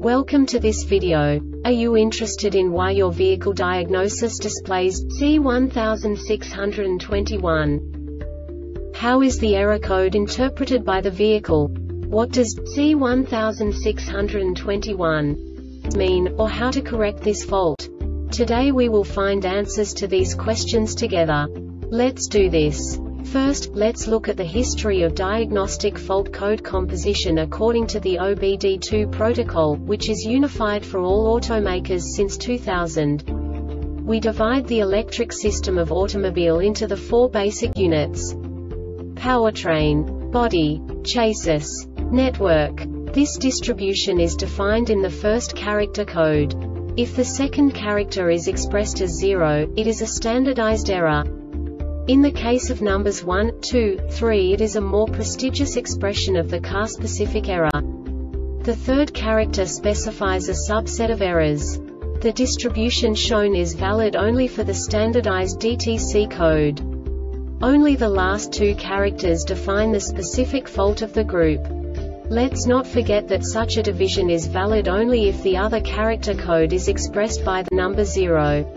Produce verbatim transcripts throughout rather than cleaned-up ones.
Welcome to this video. Are you interested in why your vehicle diagnosis displays C one six two one? How is the error code interpreted by the vehicle? What does C one six two one mean, or how to correct this fault? Today we will find answers to these questions together. Let's do this. First, let's look at the history of diagnostic fault code composition according to the O B D two protocol, which is unified for all automakers since two thousand. We divide the electric system of automobile into the four basic units: powertrain, body, chassis, network. This distribution is defined in the first character code. If the second character is expressed as zero, it is a standardized error. In the case of numbers one, two, three, it is a more prestigious expression of the car-specific error. The third character specifies a subset of errors. The distribution shown is valid only for the standardized D T C code. Only the last two characters define the specific fault of the group. Let's not forget that such a division is valid only if the other character code is expressed by the number zero.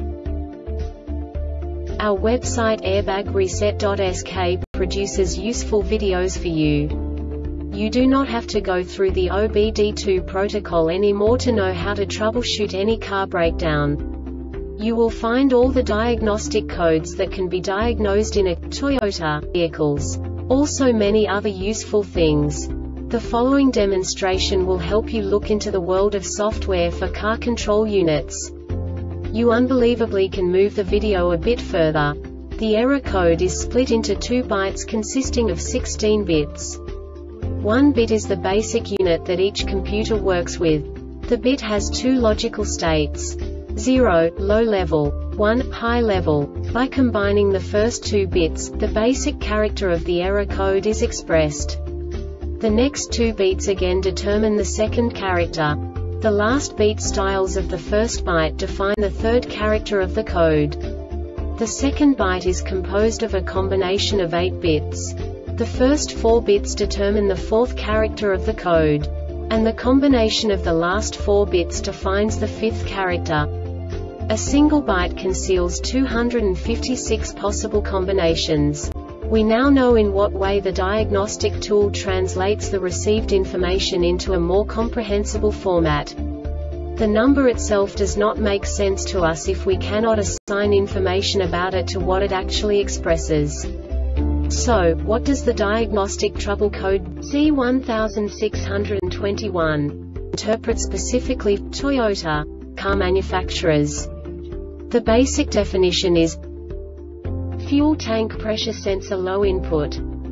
Our website airbag reset dot S K produces useful videos for you. You do not have to go through the O B D two protocol anymore to know how to troubleshoot any car breakdown. You will find all the diagnostic codes that can be diagnosed in a Toyota vehicles. Also many other useful things. The following demonstration will help you look into the world of software for car control units. You unbelievably can move the video a bit further. The error code is split into two bytes consisting of sixteen bits. One bit is the basic unit that each computer works with. The bit has two logical states: zero, low level, one, high level. By combining the first two bits, the basic character of the error code is expressed. The next two bits again determine the second character. The last beat styles of the first byte define the third character of the code. The second byte is composed of a combination of eight bits. The first four bits determine the fourth character of the code. And the combination of the last four bits defines the fifth character. A single byte conceals two hundred fifty-six possible combinations. We now know in what way the diagnostic tool translates the received information into a more comprehensible format. The number itself does not make sense to us if we cannot assign information about it to what it actually expresses. So, what does the diagnostic trouble code C one six two one interpret specifically for Toyota car manufacturers? The basic definition is fuel tank pressure sensor low input.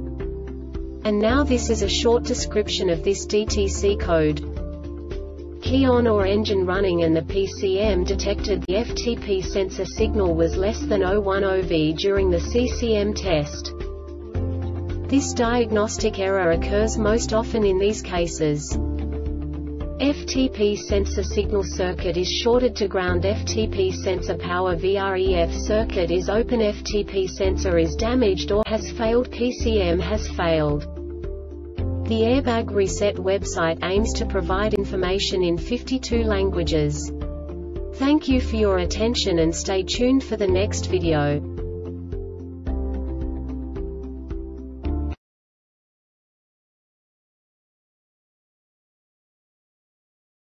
And now this is a short description of this D T C code. Key on or engine running and the P C M detected the F T P sensor signal was less than zero point one O V during the C C M test. This diagnostic error occurs most often in these cases. F T P sensor signal circuit is shorted to ground. F T P sensor power V R E F circuit is open. F T P sensor is damaged or has failed. P C M has failed. The Airbag Reset website aims to provide information in fifty-two languages. Thank you for your attention and stay tuned for the next video.